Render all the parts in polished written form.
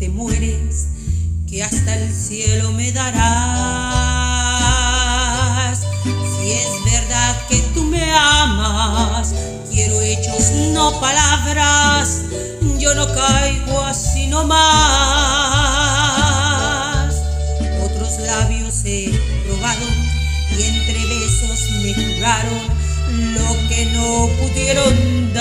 te mueres, que hasta el cielo me darás. Si es verdad que tú me amas, quiero hechos, no palabras. Yo no caigo así nomás. Otros labios he probado y entre besos me curaron lo que no pudieron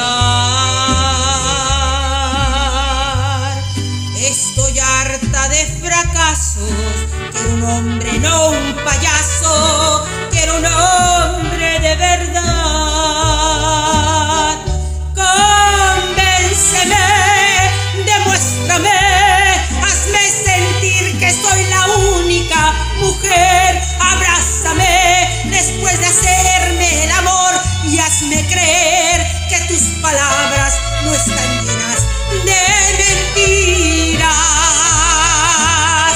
dar. Estoy harta de fracasos, quiero un hombre, no un payaso, quiero un hombre de verdad. Convénceme, demuéstrame, hazme sentir que soy la única mujer. Abrázame después de hacerme el amor y hazme creer que tus palabras no están llenas de mentiras.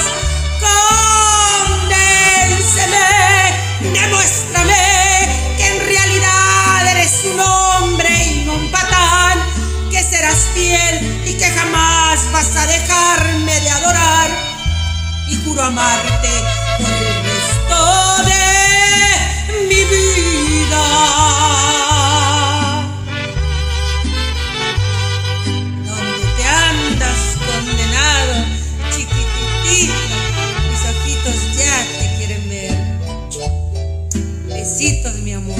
Convénceme, demuéstrame que en realidad eres un hombre y no un patán, que serás fiel y que jamás vas a dejarme de adorar, y juro amarte por el resto de mi vida. ¿Dónde te andas, condenado, chiquititito? Mis ojitos ya te quieren ver. Besitos, mi amor.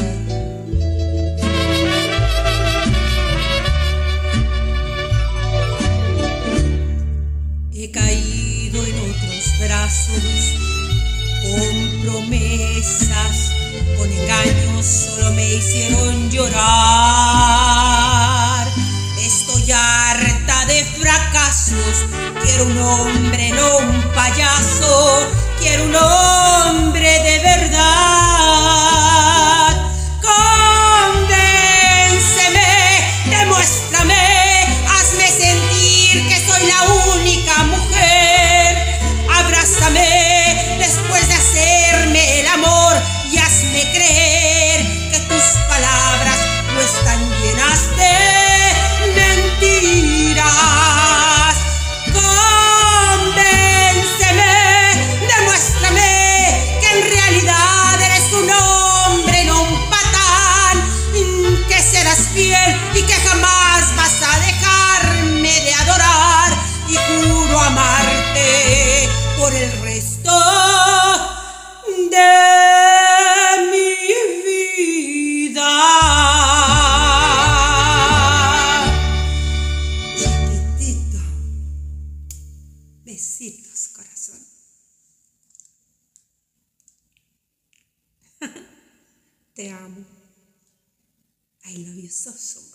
He caído en otros brazos, con promesas, con engaños, solo me hicieron llorar. Estoy harta de fracasos, quiero un hombre, no un payaso, quiero un hombre de verdad. Convénceme, demuéstrame, hazme sentir que soy la única mujer. Abrázame después de hacerme el amor y hazme creer que tus palabras no están llenas de mentiras. Convénceme, demuéstrame que en realidad eres un hombre, no un patán, que serás fiel y que jamás vas a dejarme de adorar, y juro amarte por el resto de mi vida. Chiquitito, besitos, corazón. Te amo. I love you so much.